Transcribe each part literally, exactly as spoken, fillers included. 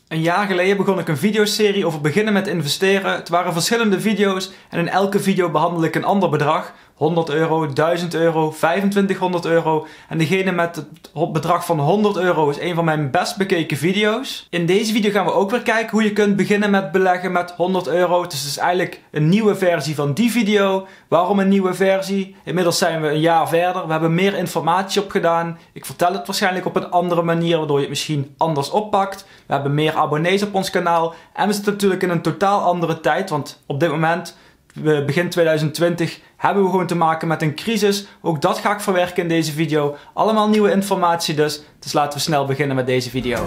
Een jaar geleden begon ik een videoserie over beginnen met investeren. Het waren verschillende video's en in elke video behandel ik een ander bedrag. honderd euro, duizend euro, vijfentwintighonderd euro. En degene met het bedrag van honderd euro is een van mijn best bekeken video's. In deze video gaan we ook weer kijken hoe je kunt beginnen met beleggen met honderd euro. Dus het is eigenlijk een nieuwe versie van die video. Waarom een nieuwe versie? Inmiddels zijn we een jaar verder. We hebben meer informatie opgedaan. Ik vertel het waarschijnlijk op een andere manier, waardoor je het misschien anders oppakt. We hebben meer abonnees op ons kanaal. En we zitten natuurlijk in een totaal andere tijd, want op dit moment, begin tweeduizend twintig, hebben we gewoon te maken met een crisis. Ook dat ga ik verwerken in deze video. Allemaal nieuwe informatie dus. Dus laten we snel beginnen met deze video.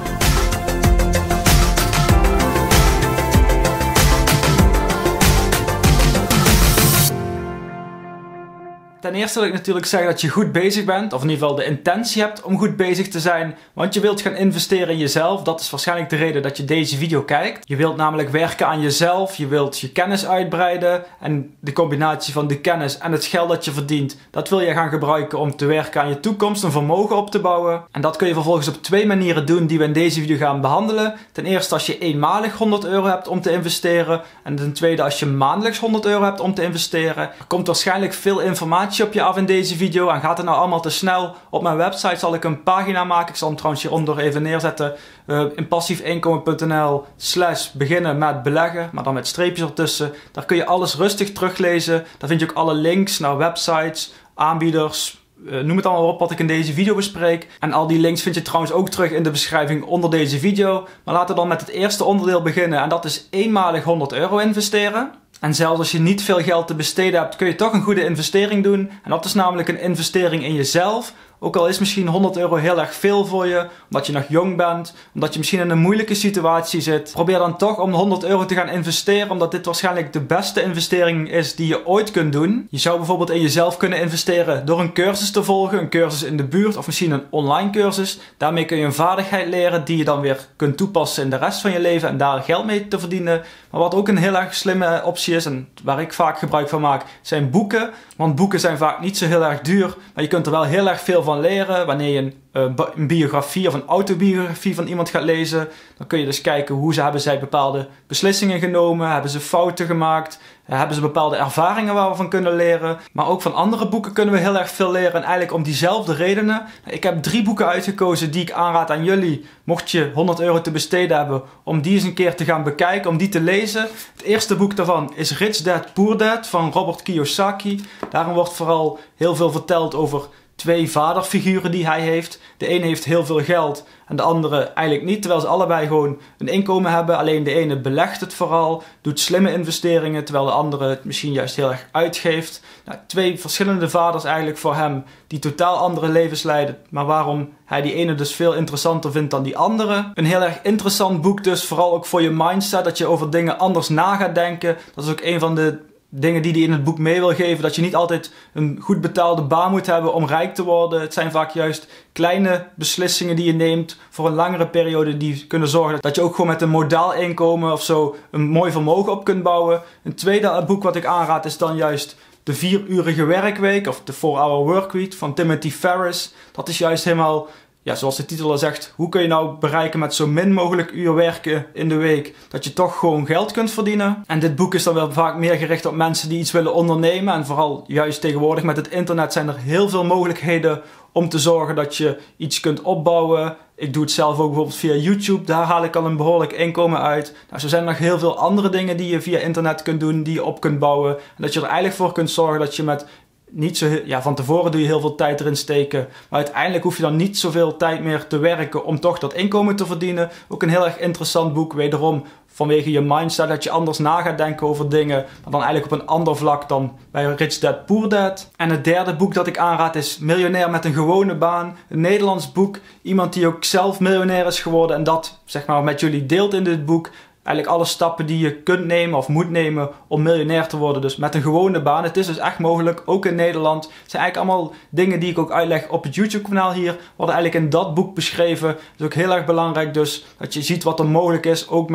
Ten eerste wil ik natuurlijk zeggen dat je goed bezig bent, of in ieder geval de intentie hebt om goed bezig te zijn, want je wilt gaan investeren in jezelf. Dat is waarschijnlijk de reden dat je deze video kijkt. Je wilt namelijk werken aan jezelf, je wilt je kennis uitbreiden en de combinatie van de kennis en het geld dat je verdient, dat wil je gaan gebruiken om te werken aan je toekomst, een vermogen op te bouwen. En dat kun je vervolgens op twee manieren doen die we in deze video gaan behandelen. Ten eerste als je eenmalig honderd euro hebt om te investeren en ten tweede als je maandelijks honderd euro hebt om te investeren. Er komt waarschijnlijk veel informatie op je af in deze video en gaat het nou allemaal te snel. Op mijn website zal ik een pagina maken. Ik zal hem trouwens hieronder even neerzetten. Uh, in passiefeinkomen punt n l slash beginnen met beleggen, maar dan met streepjes ertussen. Daar kun je alles rustig teruglezen. Daar vind je ook alle links naar websites, aanbieders, uh, noem het allemaal op wat ik in deze video bespreek. En al die links vind je trouwens ook terug in de beschrijving onder deze video. Maar laten we dan met het eerste onderdeel beginnen en dat is eenmalig honderd euro investeren. En zelfs als je niet veel geld te besteden hebt, kun je toch een goede investering doen. En dat is namelijk een investering in jezelf. Ook al is misschien honderd euro heel erg veel voor je, omdat je nog jong bent, omdat je misschien in een moeilijke situatie zit. Probeer dan toch om honderd euro te gaan investeren, omdat dit waarschijnlijk de beste investering is die je ooit kunt doen. Je zou bijvoorbeeld in jezelf kunnen investeren door een cursus te volgen, een cursus in de buurt of misschien een online cursus. Daarmee kun je een vaardigheid leren die je dan weer kunt toepassen in de rest van je leven en daar geld mee te verdienen. Maar wat ook een heel erg slimme optie is en waar ik vaak gebruik van maak, zijn boeken. Want boeken zijn vaak niet zo heel erg duur, maar je kunt er wel heel erg veel van leren. Wanneer je een, uh, een biografie of een autobiografie van iemand gaat lezen, dan kun je dus kijken hoe ze hebben zij bepaalde beslissingen genomen, hebben ze fouten gemaakt, uh, hebben ze bepaalde ervaringen waar we van kunnen leren. Maar ook van andere boeken kunnen we heel erg veel leren en eigenlijk om diezelfde redenen. Ik heb drie boeken uitgekozen die ik aanraad aan jullie, mocht je honderd euro te besteden hebben, om die eens een keer te gaan bekijken, om die te lezen. Het eerste boek daarvan is Rich Dad Poor Dad van Robert Kiyosaki. Daarin wordt vooral heel veel verteld over twee vaderfiguren die hij heeft. De ene heeft heel veel geld en de andere eigenlijk niet. Terwijl ze allebei gewoon een inkomen hebben. Alleen de ene belegt het vooral, doet slimme investeringen, terwijl de andere het misschien juist heel erg uitgeeft. Nou, twee verschillende vaders eigenlijk voor hem die totaal andere levens leiden. Maar waarom hij die ene dus veel interessanter vindt dan die andere. Een heel erg interessant boek dus, vooral ook voor je mindset. Dat je over dingen anders na gaat denken. Dat is ook een van de dingen die hij in het boek mee wil geven, dat je niet altijd een goed betaalde baan moet hebben om rijk te worden. Het zijn vaak juist kleine beslissingen die je neemt voor een langere periode die kunnen zorgen dat je ook gewoon met een modaal inkomen of zo een mooi vermogen op kunt bouwen. Een tweede boek wat ik aanraad is dan juist de vierurige werkweek of de four hour workweek van Timothy Ferriss. Dat is juist helemaal, ja, zoals de titel al zegt, hoe kun je nou bereiken met zo min mogelijk uur werken in de week, dat je toch gewoon geld kunt verdienen. En dit boek is dan wel vaak meer gericht op mensen die iets willen ondernemen. En vooral juist tegenwoordig met het internet zijn er heel veel mogelijkheden om te zorgen dat je iets kunt opbouwen. Ik doe het zelf ook bijvoorbeeld via YouTube, daar haal ik al een behoorlijk inkomen uit. Nou, zo zijn er nog heel veel andere dingen die je via internet kunt doen, die je op kunt bouwen. En dat je er eigenlijk voor kunt zorgen dat je met niet zo, ja, van tevoren doe je heel veel tijd erin steken, maar uiteindelijk hoef je dan niet zoveel tijd meer te werken om toch dat inkomen te verdienen. Ook een heel erg interessant boek, wederom vanwege je mindset, dat je anders na gaat denken over dingen, maar dan eigenlijk op een ander vlak dan bij Rich Dad Poor Dad. En het derde boek dat ik aanraad is Miljonair met een gewone baan, een Nederlands boek, iemand die ook zelf miljonair is geworden en dat zeg maar met jullie deelt in dit boek. Eigenlijk alle stappen die je kunt nemen of moet nemen om miljonair te worden. Dus met een gewone baan. Het is dus echt mogelijk, ook in Nederland. Het zijn eigenlijk allemaal dingen die ik ook uitleg op het YouTube kanaal hier. Worden eigenlijk in dat boek beschreven. Het is ook heel erg belangrijk dus dat je ziet wat er mogelijk is. Ook met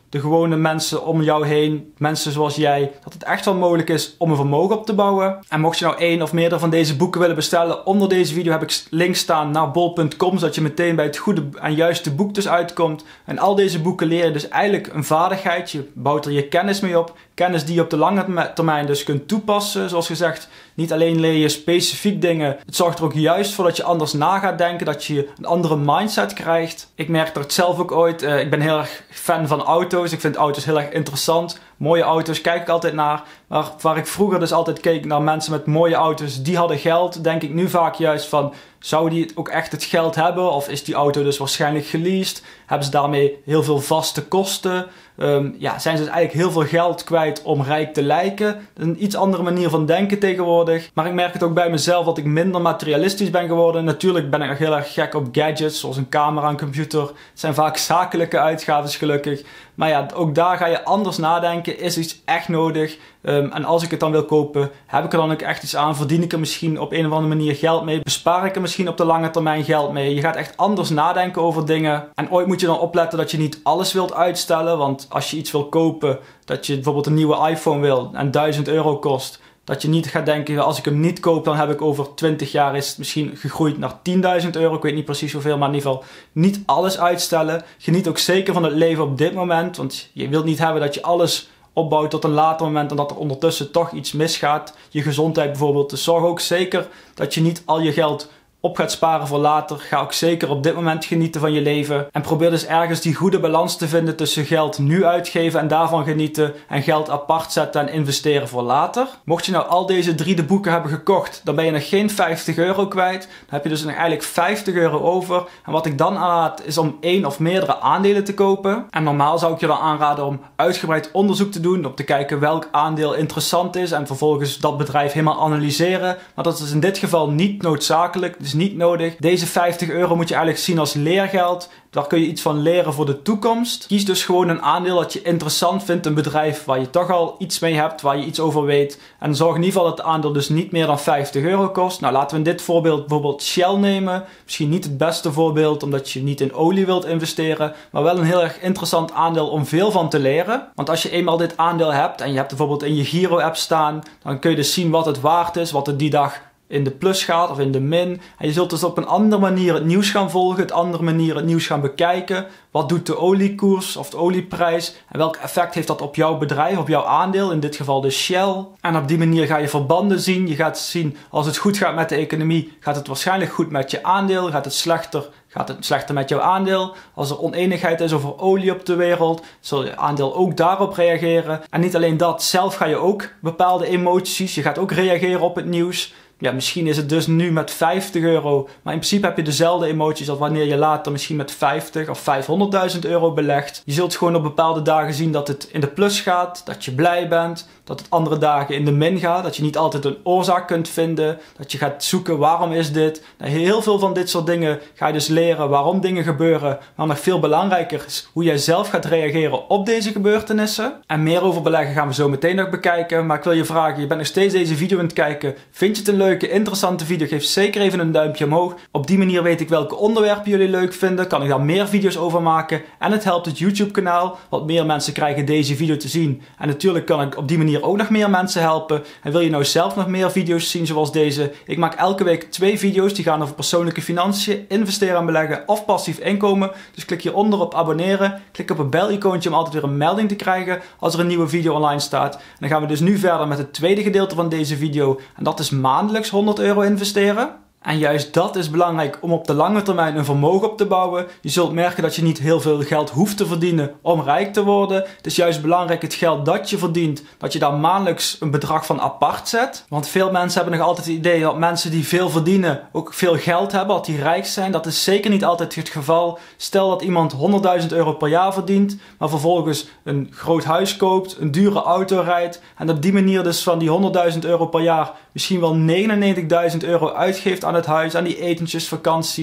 de gewone mensen om jou heen, mensen zoals jij, dat het echt wel mogelijk is om een vermogen op te bouwen. En mocht je nou één of meerdere van deze boeken willen bestellen, onder deze video heb ik links staan naar bol punt com, zodat je meteen bij het goede en juiste boek dus uitkomt. En al deze boeken leer je dus eigenlijk een vaardigheid, je bouwt er je kennis mee op, kennis die je op de lange termijn dus kunt toepassen. Zoals gezegd, niet alleen leer je specifiek dingen, het zorgt er ook juist voor dat je anders na gaat denken, dat je een andere mindset krijgt. Ik merk dat zelf ook ooit, uh, ik ben heel erg fan van auto's, ik vind auto's heel erg interessant. Mooie auto's kijk ik altijd naar, maar waar ik vroeger dus altijd keek naar mensen met mooie auto's, die hadden geld, denk ik nu vaak juist van, zou die ook echt het geld hebben? Of is die auto dus waarschijnlijk geleased? Hebben ze daarmee heel veel vaste kosten? Um, ja, zijn ze dus eigenlijk heel veel geld kwijt om rijk te lijken? Een iets andere manier van denken tegenwoordig. Maar ik merk het ook bij mezelf dat ik minder materialistisch ben geworden. Natuurlijk ben ik nog heel erg gek op gadgets, zoals een camera, een computer. Het zijn vaak zakelijke uitgaven gelukkig. Maar ja, ook daar ga je anders nadenken. Is iets echt nodig? Um, en als ik het dan wil kopen, heb ik er dan ook echt iets aan? Verdien ik er misschien op een of andere manier geld mee? Bespaar ik er misschien op de lange termijn geld mee? Je gaat echt anders nadenken over dingen. En ooit moet je dan opletten dat je niet alles wilt uitstellen. Want als je iets wil kopen, dat je bijvoorbeeld een nieuwe iPhone wil en duizend euro kost. Dat je niet gaat denken, als ik hem niet koop, dan heb ik over twintig jaar is het misschien gegroeid naar tienduizend euro. Ik weet niet precies hoeveel, maar in ieder geval niet alles uitstellen. Geniet ook zeker van het leven op dit moment. Want je wilt niet hebben dat je alles opbouwt tot een later moment en dat er ondertussen toch iets misgaat. Je gezondheid bijvoorbeeld. Dus zorg ook zeker dat je niet al je geld op gaat sparen voor later. Ga ook zeker op dit moment genieten van je leven. En probeer dus ergens die goede balans te vinden tussen geld nu uitgeven en daarvan genieten. En geld apart zetten en investeren voor later. Mocht je nou al deze drie de boeken hebben gekocht, dan ben je nog geen vijftig euro kwijt. Dan heb je dus nog eigenlijk vijftig euro over. En wat ik dan aanraad is om één of meerdere aandelen te kopen. En normaal zou ik je dan aanraden om uitgebreid onderzoek te doen. Om te kijken welk aandeel interessant is. En vervolgens dat bedrijf helemaal analyseren. Maar dat is in dit geval niet noodzakelijk. Dus niet nodig. Deze vijftig euro moet je eigenlijk zien als leergeld. Daar kun je iets van leren voor de toekomst. Kies dus gewoon een aandeel dat je interessant vindt. Een bedrijf waar je toch al iets mee hebt. Waar je iets over weet. En zorg in ieder geval dat het aandeel dus niet meer dan vijftig euro kost. Nou, laten we in dit voorbeeld bijvoorbeeld Shell nemen. Misschien niet het beste voorbeeld omdat je niet in olie wilt investeren. Maar wel een heel erg interessant aandeel om veel van te leren. Want als je eenmaal dit aandeel hebt. En je hebt bijvoorbeeld in je Giro app staan. Dan kun je dus zien wat het waard is. Wat het die dag in de plus gaat of in de min. En je zult dus op een andere manier het nieuws gaan volgen, op een andere manier het nieuws gaan bekijken. Wat doet de oliekoers of de olieprijs? En welk effect heeft dat op jouw bedrijf, op jouw aandeel, in dit geval de Shell? En op die manier ga je verbanden zien. Je gaat zien, als het goed gaat met de economie, gaat het waarschijnlijk goed met je aandeel. Gaat het slechter, gaat het slechter met jouw aandeel. Als er oneenigheid is over olie op de wereld, zal je aandeel ook daarop reageren. En niet alleen dat, zelf ga je ook bepaalde emoties. Je gaat ook reageren op het nieuws. Ja, misschien is het dus nu met vijftig euro, maar in principe heb je dezelfde emoties als wanneer je later misschien met vijftig of vijfhonderdduizend euro belegt. Je zult gewoon op bepaalde dagen zien dat het in de plus gaat, dat je blij bent, dat het andere dagen in de min gaat, dat je niet altijd een oorzaak kunt vinden, dat je gaat zoeken waarom is dit. Nou, heel veel van dit soort dingen ga je dus leren waarom dingen gebeuren, maar nog veel belangrijker is hoe jij zelf gaat reageren op deze gebeurtenissen. En meer over beleggen gaan we zo meteen nog bekijken, maar ik wil je vragen, je bent nog steeds deze video aan het kijken, vind je het een leuk leuke, interessante video, geef zeker even een duimpje omhoog. Op die manier weet ik welke onderwerpen jullie leuk vinden, kan ik daar meer video's over maken. En het helpt het YouTube kanaal, wat meer mensen krijgen deze video te zien. En natuurlijk kan ik op die manier ook nog meer mensen helpen. En wil je nou zelf nog meer video's zien zoals deze? Ik maak elke week twee video's die gaan over persoonlijke financiën, investeren en beleggen of passief inkomen. Dus klik hieronder op abonneren, klik op het bel-icoontje om altijd weer een melding te krijgen als er een nieuwe video online staat. En dan gaan we dus nu verder met het tweede gedeelte van deze video. En dat is maandelijks honderd euro investeren. En juist dat is belangrijk om op de lange termijn een vermogen op te bouwen. Je zult merken dat je niet heel veel geld hoeft te verdienen om rijk te worden. Het is juist belangrijk het geld dat je verdient, dat je daar maandelijks een bedrag van apart zet. Want veel mensen hebben nog altijd het idee dat mensen die veel verdienen ook veel geld hebben, dat die rijk zijn. Dat is zeker niet altijd het geval. Stel dat iemand honderdduizend euro per jaar verdient, maar vervolgens een groot huis koopt, een dure auto rijdt en op die manier dus van die honderdduizend euro per jaar misschien wel negenennegentigduizend euro uitgeeft aan het huis, aan die etentjes, vakanties.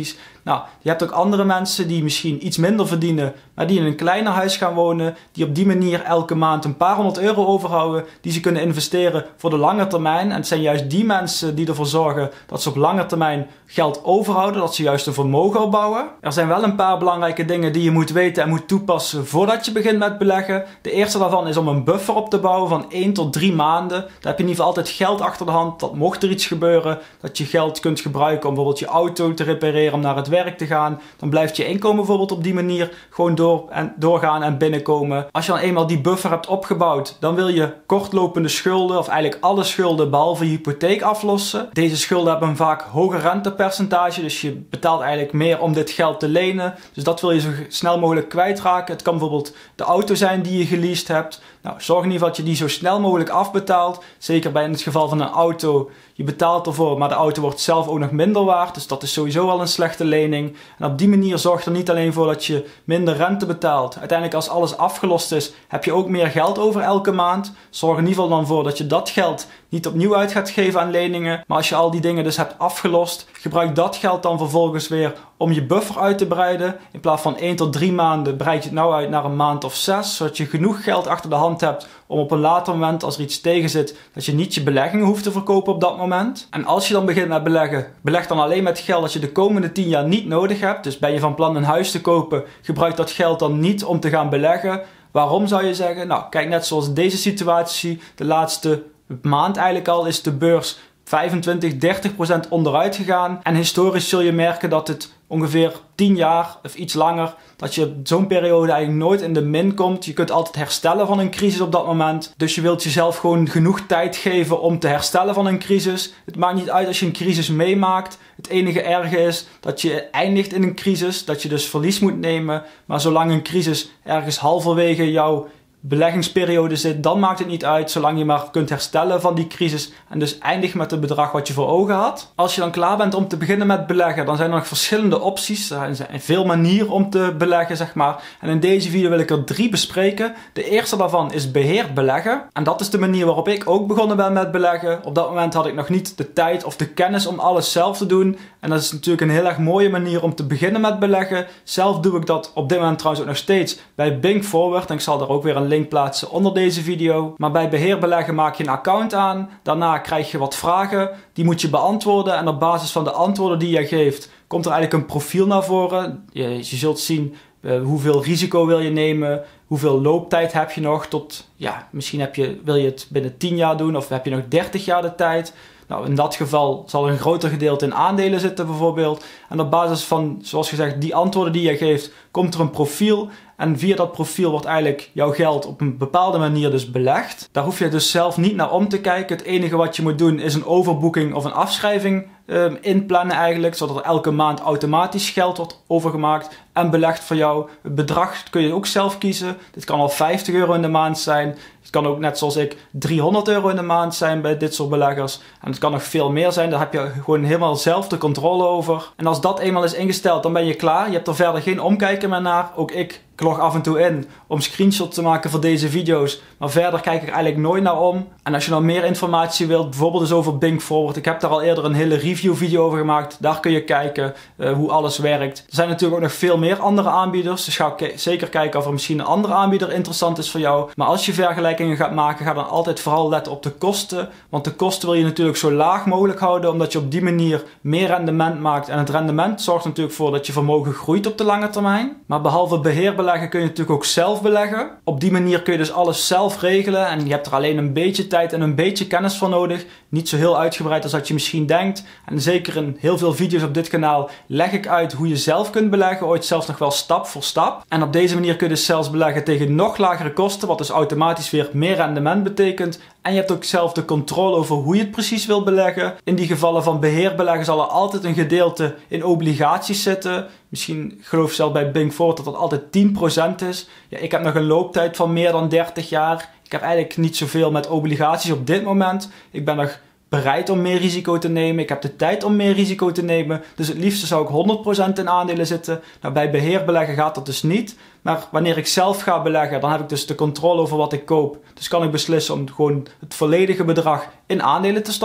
Nou, je hebt ook andere mensen die misschien iets minder verdienen, maar die in een kleiner huis gaan wonen, die op die manier elke maand een paar honderd euro overhouden, die ze kunnen investeren voor de lange termijn. En het zijn juist die mensen die ervoor zorgen dat ze op lange termijn geld overhouden, dat ze juist een vermogen opbouwen. Er zijn wel een paar belangrijke dingen die je moet weten en moet toepassen voordat je begint met beleggen. De eerste daarvan is om een buffer op te bouwen van één tot drie maanden. Daar heb je in ieder geval altijd geld achter de hand, dat mocht er iets gebeuren, dat je geld kunt gebruiken om bijvoorbeeld je auto te repareren, om naar het werk te gaan. Dan blijft je inkomen bijvoorbeeld op die manier gewoon door en doorgaan en binnenkomen. Als je dan eenmaal die buffer hebt opgebouwd, dan wil je kortlopende schulden, of eigenlijk alle schulden behalve je hypotheek aflossen. Deze schulden hebben een vaak hoger rentepercentage, dus je betaalt eigenlijk meer om dit geld te lenen. Dus dat wil je zo snel mogelijk kwijtraken. Het kan bijvoorbeeld de auto zijn die je geleased hebt. Nou, zorg in ieder geval dat je die zo snel mogelijk afbetaalt. Zeker bij in het geval van een auto. Je betaalt ervoor, maar de auto wordt zelf ook nog minder waard. Dus dat is sowieso al een slechte lening. En op die manier zorgt er niet alleen voor dat je minder rente betaalt. Uiteindelijk als alles afgelost is, heb je ook meer geld over elke maand. Zorg in ieder geval dan voor dat je dat geld niet opnieuw uit gaat geven aan leningen. Maar als je al die dingen dus hebt afgelost, gebruik dat geld dan vervolgens weer om je buffer uit te breiden. In plaats van één tot drie maanden breid je het nou uit naar een maand of zes. Zodat je genoeg geld achter de hand hebt om op een later moment, als er iets tegen zit, dat je niet je beleggingen hoeft te verkopen op dat moment. En als je dan begint met beleggen, beleg dan alleen met geld dat je de komende tien jaar niet nodig hebt. Dus ben je van plan een huis te kopen, gebruik dat geld dan niet om te gaan beleggen. Waarom zou je zeggen? Nou, kijk, net zoals deze situatie, de laatste maand eigenlijk al, is de beurs vijfentwintig, dertig procent onderuit gegaan. En historisch zul je merken dat het ongeveer tien jaar of iets langer, dat je zo'n periode eigenlijk nooit in de min komt. Je kunt altijd herstellen van een crisis op dat moment. Dus je wilt jezelf gewoon genoeg tijd geven om te herstellen van een crisis. Het maakt niet uit als je een crisis meemaakt. Het enige erge is dat je eindigt in een crisis, dat je dus verlies moet nemen. Maar zolang een crisis ergens halverwege jouw beleggingsperiode zit, dan maakt het niet uit, zolang je maar kunt herstellen van die crisis en dus eindig met het bedrag wat je voor ogen had. Als je dan klaar bent om te beginnen met beleggen, dan zijn er nog verschillende opties. Er zijn veel manieren om te beleggen, zeg maar. En in deze video wil ik er drie bespreken. De eerste daarvan is beheerd beleggen. En dat is de manier waarop ik ook begonnen ben met beleggen. Op dat moment had ik nog niet de tijd of de kennis om alles zelf te doen. En dat is natuurlijk een heel erg mooie manier om te beginnen met beleggen. Zelf doe ik dat op dit moment trouwens ook nog steeds bij Bink Forward. En ik zal daar ook weer een link plaatsen onder deze video. Maar bij beheer beleggen maak je een account aan. Daarna krijg je wat vragen. Die moet je beantwoorden. En op basis van de antwoorden die je geeft, komt er eigenlijk een profiel naar voren. Je, je zult zien uh, hoeveel risico wil je nemen. Hoeveel looptijd heb je nog tot, ja, misschien heb je, wil je het binnen tien jaar doen of heb je nog dertig jaar de tijd. Nou, in dat geval zal er een groter gedeelte in aandelen zitten bijvoorbeeld. En op basis van, zoals gezegd, die antwoorden die je geeft, komt er een profiel. En via dat profiel wordt eigenlijk jouw geld op een bepaalde manier dus belegd. Daar hoef je dus zelf niet naar om te kijken. Het enige wat je moet doen is een overboeking of een afschrijving um, inplannen eigenlijk. Zodat er elke maand automatisch geld wordt overgemaakt en belegd voor jou. Het bedrag kun je ook zelf kiezen. Dit kan al vijftig euro in de maand zijn. Het kan ook net zoals ik driehonderd euro in de maand zijn bij dit soort beleggers. En het kan nog veel meer zijn. Daar heb je gewoon helemaal zelf de controle over. En als dat eenmaal is ingesteld, dan ben je klaar. Je hebt er verder geen omkijken meer naar. Ook ik Ik log af en toe in om screenshots te maken voor deze video's. Maar verder kijk ik eigenlijk nooit naar om. En als je nou meer informatie wilt, bijvoorbeeld dus over Bink Forward. Ik heb daar al eerder een hele review video over gemaakt. Daar kun je kijken uh, hoe alles werkt. Er zijn natuurlijk ook nog veel meer andere aanbieders. Dus ga zeker kijken of er misschien een andere aanbieder interessant is voor jou. Maar als je vergelijkingen gaat maken, ga dan altijd vooral letten op de kosten. Want de kosten wil je natuurlijk zo laag mogelijk houden. Omdat je op die manier meer rendement maakt. En het rendement zorgt natuurlijk voor dat je vermogen groeit op de lange termijn. Maar behalve beheer beleggen kun je natuurlijk ook zelf beleggen. Op die manier kun je dus alles zelf regelen en je hebt er alleen een beetje tijd en een beetje kennis voor nodig. Niet zo heel uitgebreid als dat je misschien denkt. En zeker in heel veel video's op dit kanaal leg ik uit hoe je zelf kunt beleggen, ooit zelfs nog wel stap voor stap. En op deze manier kun je dus zelfs beleggen tegen nog lagere kosten, wat dus automatisch weer meer rendement betekent. En je hebt ook zelf de controle over hoe je het precies wilt beleggen. In die gevallen van beheerbeleggen zal er altijd een gedeelte in obligaties zitten. Misschien geloof je zelf bij Bink Forward dat dat altijd tien procent is. Ja, ik heb nog een looptijd van meer dan dertig jaar. Ik heb eigenlijk niet zoveel met obligaties op dit moment. Ik ben nog bereid om meer risico te nemen. Ik heb de tijd om meer risico te nemen. Dus het liefste zou ik honderd procent in aandelen zitten. Nou, bij beheerbeleggen gaat dat dus niet. Maar wanneer ik zelf ga beleggen, dan heb ik dus de controle over wat ik koop. Dus kan ik beslissen om gewoon het volledige bedrag in aandelen te stoppen.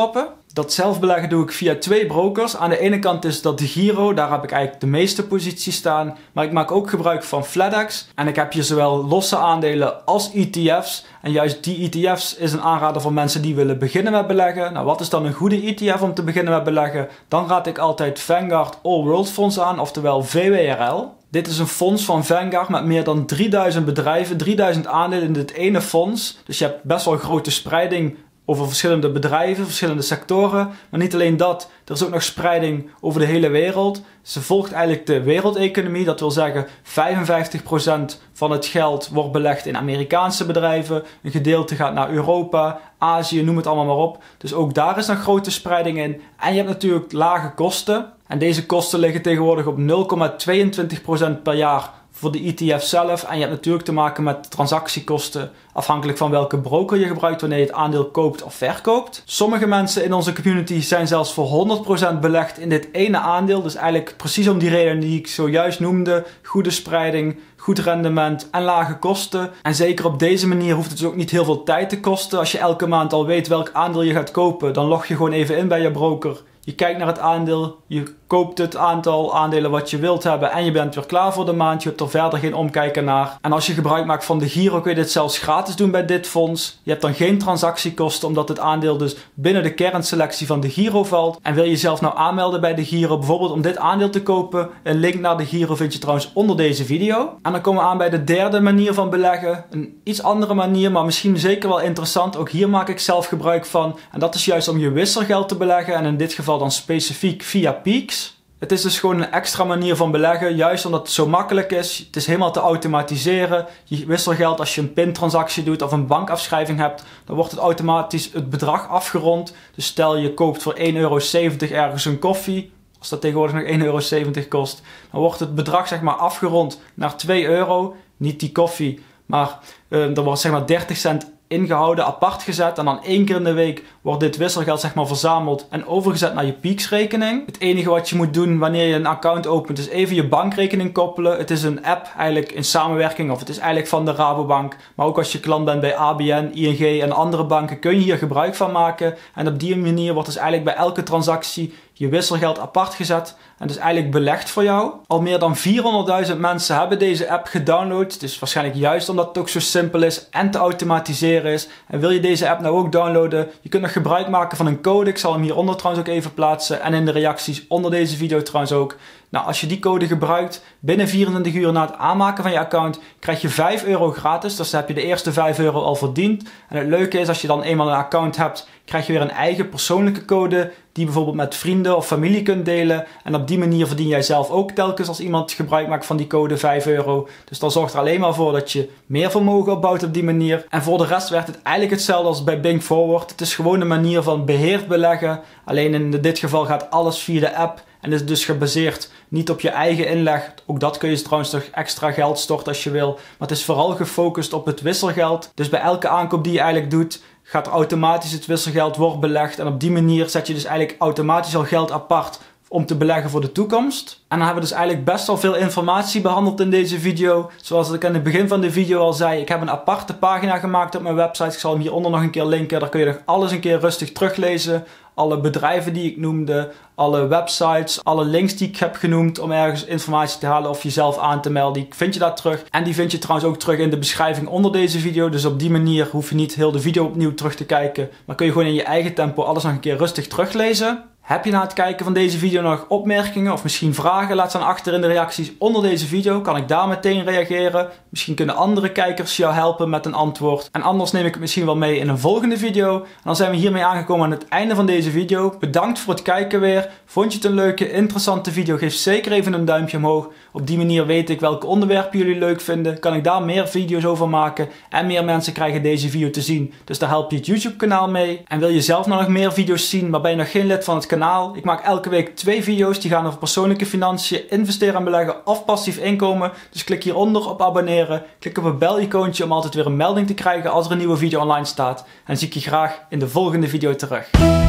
Dat zelf beleggen doe ik via twee brokers. Aan de ene kant is dat de Giro, daar heb ik eigenlijk de meeste posities staan. Maar ik maak ook gebruik van Flatex. En ik heb hier zowel losse aandelen als E T F's. En juist die E T F's is een aanrader voor mensen die willen beginnen met beleggen. Nou, wat is dan een goede E T F om te beginnen met beleggen? Dan raad ik altijd Vanguard All World Fonds aan, oftewel V W R L. Dit is een fonds van Vanguard met meer dan drieduizend bedrijven, drieduizend aandelen in dit ene fonds. Dus je hebt best wel een grote spreiding over verschillende bedrijven, verschillende sectoren. Maar niet alleen dat, er is ook nog spreiding over de hele wereld. Ze volgt eigenlijk de wereldeconomie. Dat wil zeggen, vijfenvijftig procent van het geld wordt belegd in Amerikaanse bedrijven. Een gedeelte gaat naar Europa, Azië, noem het allemaal maar op. Dus ook daar is nog grote spreiding in. En je hebt natuurlijk lage kosten. En deze kosten liggen tegenwoordig op nul komma tweeëntwintig procent per jaar voor de E T F zelf. En je hebt natuurlijk te maken met transactiekosten afhankelijk van welke broker je gebruikt wanneer je het aandeel koopt of verkoopt. Sommige mensen in onze community zijn zelfs voor honderd procent belegd in dit ene aandeel. Dus eigenlijk precies om die reden die ik zojuist noemde. Goede spreiding, goed rendement en lage kosten. En zeker op deze manier hoeft het dus ook niet heel veel tijd te kosten. Als je elke maand al weet welk aandeel je gaat kopen, dan log je gewoon even in bij je broker. Je kijkt naar het aandeel, je koopt het aantal aandelen wat je wilt hebben en je bent weer klaar voor de maand. Je hebt er verder geen omkijken naar. En als je gebruik maakt van de Giro kun je dit zelfs gratis doen bij dit fonds. Je hebt dan geen transactiekosten omdat het aandeel dus binnen de kernselectie van de Giro valt. En wil je jezelf nou aanmelden bij de Giro, bijvoorbeeld om dit aandeel te kopen? Een link naar de Giro vind je trouwens onder deze video. En dan komen we aan bij de derde manier van beleggen. Een iets andere manier, maar misschien zeker wel interessant. Ook hier maak ik zelf gebruik van. En dat is juist om je wisselgeld te beleggen. En in dit geval dan specifiek via Peaks. Het is dus gewoon een extra manier van beleggen, juist omdat het zo makkelijk is. Het is helemaal te automatiseren. Je wisselgeld, als je een pintransactie doet of een bankafschrijving hebt, dan wordt het automatisch het bedrag afgerond. Dus stel je koopt voor één euro zeventig ergens een koffie, als dat tegenwoordig nog één euro zeventig kost, dan wordt het bedrag zeg maar afgerond naar twee euro. Niet die koffie, maar uh, er wordt zeg maar dertig cent ingehouden, apart gezet en dan één keer in de week wordt dit wisselgeld zeg maar verzameld en overgezet naar je Peaks rekening. Het enige wat je moet doen wanneer je een account opent is even je bankrekening koppelen. Het is een app eigenlijk in samenwerking of het is eigenlijk van de Rabobank. Maar ook als je klant bent bij A B N, I N G en andere banken kun je hier gebruik van maken. En op die manier wordt dus eigenlijk bij elke transactie je wisselgeld apart gezet en dus eigenlijk belegd voor jou. Al meer dan vierhonderdduizend mensen hebben deze app gedownload. Het is waarschijnlijk juist omdat het ook zo simpel is en te automatiseren is. En wil je deze app nou ook downloaden? Je kunt nog gebruik maken van een code. Ik zal hem hieronder trouwens ook even plaatsen en in de reacties onder deze video trouwens ook. Nou, als je die code gebruikt, binnen vierentwintig uur na het aanmaken van je account, krijg je vijf euro gratis. Dus dan heb je de eerste vijf euro al verdiend. En het leuke is, als je dan eenmaal een account hebt, krijg je weer een eigen persoonlijke code, die je bijvoorbeeld met vrienden of familie kunt delen. En op die manier verdien jij zelf ook telkens als iemand gebruik maakt van die code vijf euro. Dus dan zorgt er alleen maar voor dat je meer vermogen opbouwt op die manier. En voor de rest werkt het eigenlijk hetzelfde als bij Bing Forward. Het is gewoon een manier van beheerd beleggen. Alleen in dit geval gaat alles via de app. En is dus gebaseerd niet op je eigen inleg. Ook dat kun je trouwens toch extra geld storten als je wil. Maar het is vooral gefocust op het wisselgeld. Dus bij elke aankoop die je eigenlijk doet, gaat automatisch het wisselgeld worden belegd. En op die manier zet je dus eigenlijk automatisch al geld apart om te beleggen voor de toekomst. En dan hebben we dus eigenlijk best wel veel informatie behandeld in deze video. Zoals ik aan het begin van de video al zei, ik heb een aparte pagina gemaakt op mijn website. Ik zal hem hieronder nog een keer linken. Daar kun je nog alles een keer rustig teruglezen. Alle bedrijven die ik noemde, alle websites, alle links die ik heb genoemd om ergens informatie te halen of jezelf aan te melden. Die vind je daar terug. En die vind je trouwens ook terug in de beschrijving onder deze video. Dus op die manier hoef je niet heel de video opnieuw terug te kijken. Maar kun je gewoon in je eigen tempo alles nog een keer rustig teruglezen. Heb je na het kijken van deze video nog opmerkingen of misschien vragen? Laat ze dan achter in de reacties onder deze video. Kan ik daar meteen reageren? Misschien kunnen andere kijkers jou helpen met een antwoord. En anders neem ik het misschien wel mee in een volgende video. En dan zijn we hiermee aangekomen aan het einde van deze video. Bedankt voor het kijken weer. Vond je het een leuke, interessante video? Geef zeker even een duimpje omhoog. Op die manier weet ik welke onderwerpen jullie leuk vinden. Kan ik daar meer video's over maken. En meer mensen krijgen deze video te zien. Dus daar help je het YouTube kanaal mee. En wil je zelf nou nog meer video's zien, maar ben je nog geen lid van het kanaal? Ik maak elke week twee video's die gaan over persoonlijke financiën, investeren en beleggen of passief inkomen. Dus klik hieronder op abonneren. Klik op het bel-icoontje om altijd weer een melding te krijgen als er een nieuwe video online staat. En dan zie ik je graag in de volgende video terug.